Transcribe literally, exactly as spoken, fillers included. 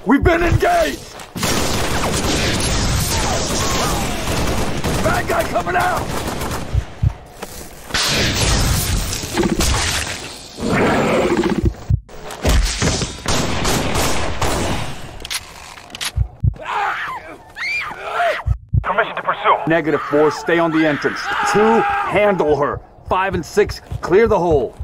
We've been engaged! Bad guy coming out! Permission to pursue. Negative four, stay on the entrance. Two, handle her. Five and six, clear the hole.